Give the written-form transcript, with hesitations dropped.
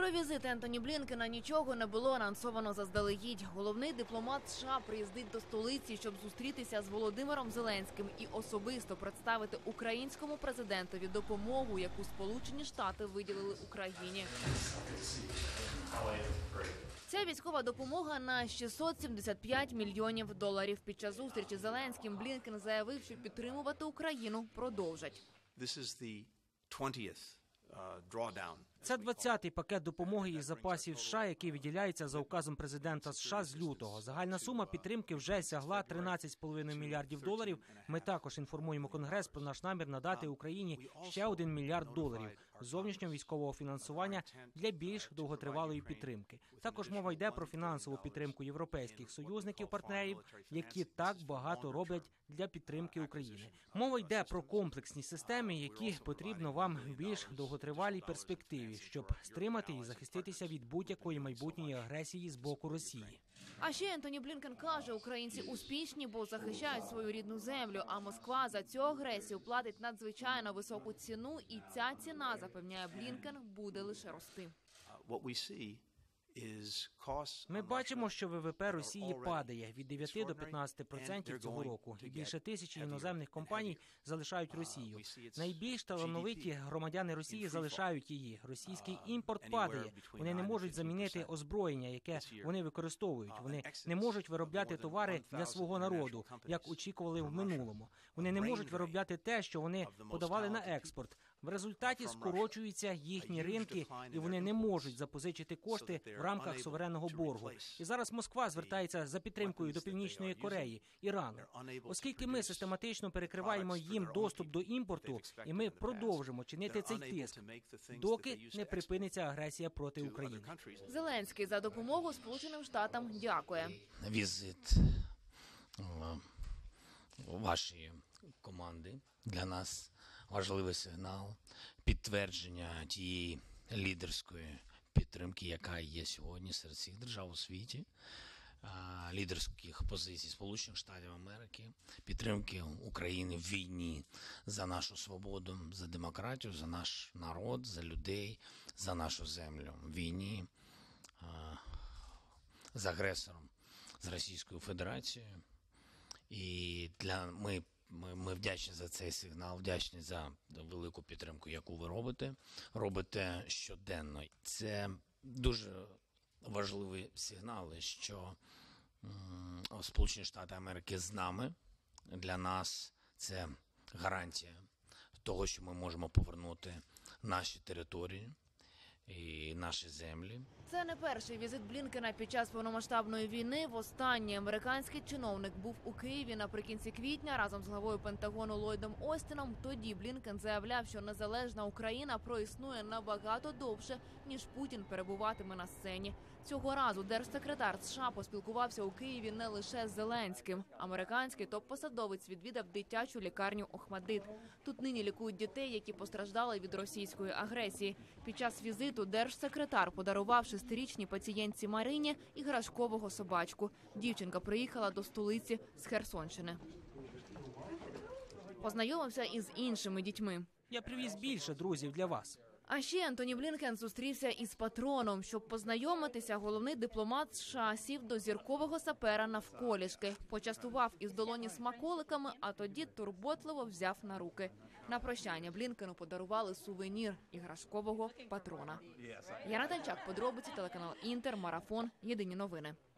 Про візит Ентоні Блінкена нічого не було анонсовано заздалегідь. Головний дипломат США приїздить до столиці, щоб зустрітися з Володимиром Зеленським і особисто представити українському президентові допомогу, яку Сполучені Штати виділили Україні. Ця військова допомога на $675 мільйонів. Під час зустрічі з Зеленським Блінкен заявив, що підтримувати Україну продовжать. Це 20-й пакет допомоги із запасів США, який виділяється за указом президента США з лютого. Загальна сума підтримки вже сягла $13,5 мільярдів. Ми також інформуємо Конгрес про наш намір надати Україні ще $1 мільярд зовнішнього військового фінансування для більш довготривалої підтримки. Також мова йде про фінансову підтримку європейських союзників-партнерів, які так багато роблять для підтримки України. Мова йде про комплексні системи, які потрібно вам в більш довготривалій перспективі, щоб стримати і захиститися від будь-якої майбутньої агресії з боку Росії. А ще Ентоні Блінкен каже, українці успішні, бо захищають свою рідну землю, а Москва за цю агресію платить надзвичайно високу ціну, і ця ціна, запевняє Блінкен, буде лише рости. Ми бачимо, що ВВП Росії падає від 9 до 15% цього року. І більше тисячі іноземних компаній залишають Росію. Найбільш талановиті громадяни Росії залишають її. Російський імпорт падає. Вони не можуть замінити озброєння, яке вони використовують. Вони не можуть виробляти товари для свого народу, як очікували в минулому. Вони не можуть виробляти те, що вони подавали на експорт. В результаті скорочуються їхні ринки, і вони не можуть запозичити кошти в рамках суверенного боргу. І зараз Москва звертається за підтримкою до Північної Кореї, Ірану. Оскільки ми систематично перекриваємо їм доступ до імпорту, і ми продовжимо чинити цей тиск, доки не припиниться агресія проти України. Зеленський за допомогу Сполученим Штатам дякує. Візит вашої команди для нас важливий сигнал, підтвердження тієї лідерської підтримки, яка є сьогодні серед всіх держав у світі, лідерських позицій Сполучених Штатів Америки, підтримки України в війні за нашу свободу, за демократію, за наш народ, за людей, за нашу землю, в війні з агресором, з Російською Федерацією. І ми вдячні за цей сигнал, вдячні за велику підтримку, яку ви робите щоденно. Це дуже важливі сигнали, що Сполучені Штати Америки з нами. Для нас це гарантія того, що ми можемо повернути наші території і наші землі. Це не перший візит Блінкена під час повномасштабної війни. Востаннє американський чиновник був у Києві наприкінці квітня разом з главою Пентагону Ллойдом Остіном. Тоді Блінкен заявляв, що незалежна Україна проіснує набагато довше, ніж Путін перебуватиме на сцені. Цього разу держсекретар США поспілкувався у Києві не лише з Зеленським. Американський топ-посадовець відвідав дитячу лікарню «Охмадит». Тут нині лікують дітей, які постраждали від російської агресії. Під час візиту держсекретар подарував 6-річній пацієнтці Марині іграшкового собачку. Дівчинка приїхала до столиці з Херсонщини. Познайомився із іншими дітьми. Я привіз більше друзів для вас. А ще Ентоні Блінкен зустрівся із патроном. Щоб познайомитися, головний дипломат США сів до зіркового сапера навколішки. Почастував із долоні смаколиками, а тоді турботливо взяв на руки. На прощання Блінкену подарували сувенір – іграшкового патрона. Яна Тальчак, подробиці, телеканал «Інтер», Марафон, Єдині новини.